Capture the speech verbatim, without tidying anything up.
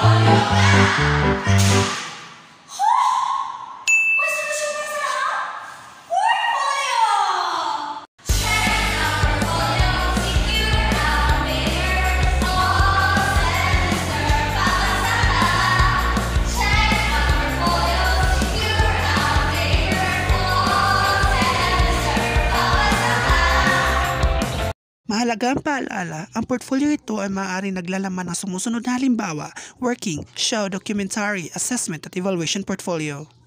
Mahalagang paalala, ang portfolio ito ay maaaring naglalaman ng sumusunod na halimbawa: working, show, documentary, assessment at evaluation portfolio.